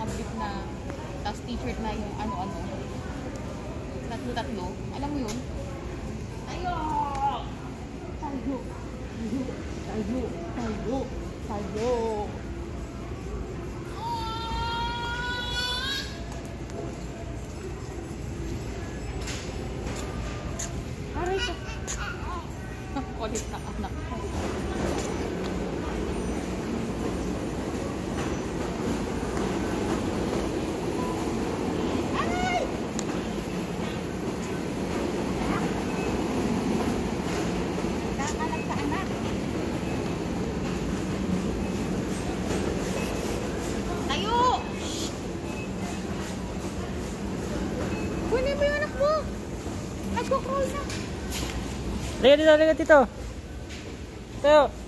Abit na, tapos t-shirt na yung ano-ano. Tatlo-tatlo. Alam mo yun? Tayo! Tayo! Tayo! Tayo! Tayo! Aray ko! Kulit na anak ko. Kunin mo yung anak mo. Nagko-crawl na. Lihat dito, lihat dito. Tuh.